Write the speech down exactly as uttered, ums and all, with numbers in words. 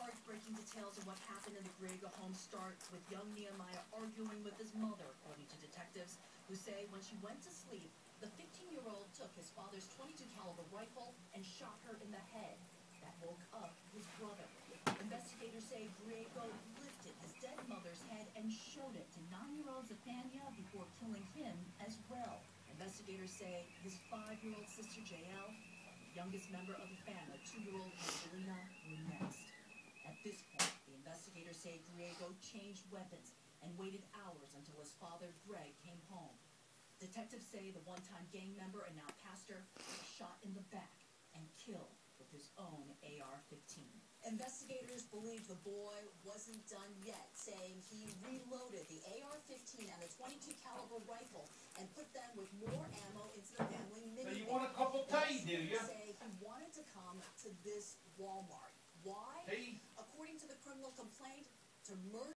heartbreaking details of what happened in the Griego home start with young Nehemiah arguing with his mother, according to detectives, who say when she went to sleep, the fifteen-year-old took his father's twenty-two caliber rifle and shot her in the head. That woke up his brother. Investigators say Griego lifted his dead mother's head and showed it to nine-year-old Zephania before killing him as well. Investigators say his five-year-old sister, Jael, the youngest member of the family, two-year-old Angelina, were next. At this point, the investigators say Griego changed weapons and waited hours until his father, Greg, came home. Detectives say the one-time gang member and now pastor was shot in the back and killed with his own A R fifteen. Investigators believe the boy wasn't done yet, saying he reloaded the A R fifteen and the twenty-two caliber rifle and put them with more ammo into the family minivan. So you want a cup of tea, do you? Say he wanted to come to this Walmart. Why? Tea? According to the criminal complaint, to murder